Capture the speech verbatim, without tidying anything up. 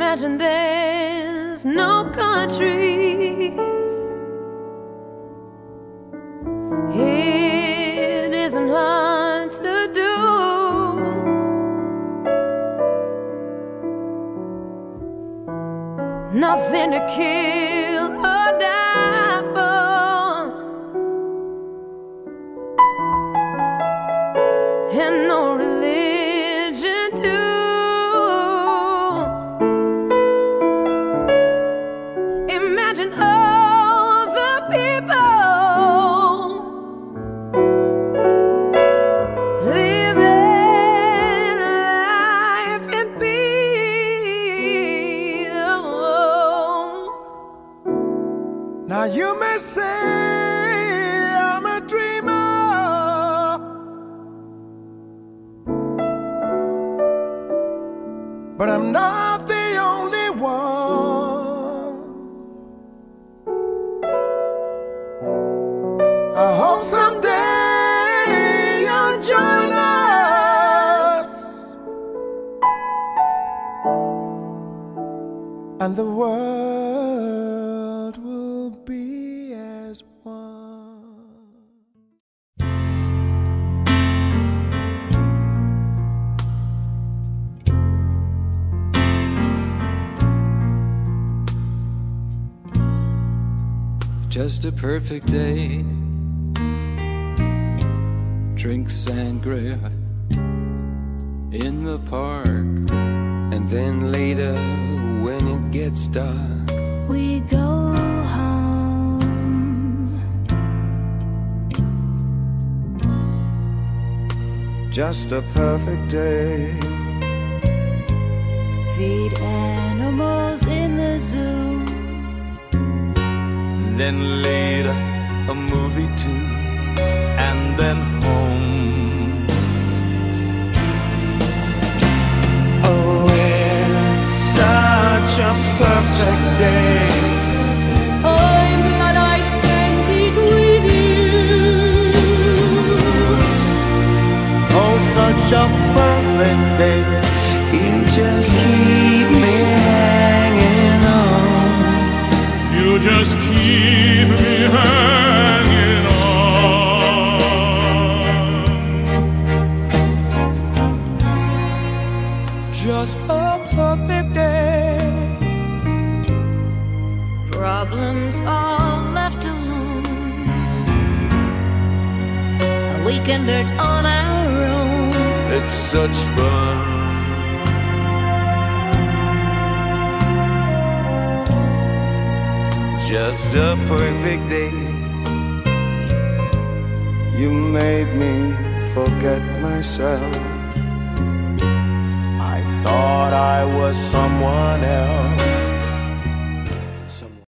Imagine there's no countries. It isn't hard to do. Nothing to kill or die for, and no religion too. Imagine all the people living life in peace. Oh. Now you may say I'm a dreamer, but I'm not the only one. I hope someday you'll join us, and the world will be as one. Just a perfect day. Drink sangria in the park, And then later, when it gets dark, We go home. just a perfect day. Feed animals in the zoo. Then later a movie too, and then home. Oh, it's such a perfect day. I'm glad I spent it with you. Oh, such a perfect day. You just keep me hanging on. You just keep me hanging on. just a perfect day. Problems all left alone. A weekenders on our own. It's such fun. Just a perfect day. You made me forget myself. I thought I was someone else.